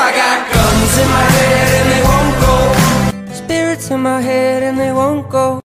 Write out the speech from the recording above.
got guns in my head and they won't go. Spirits in my head and they won't go.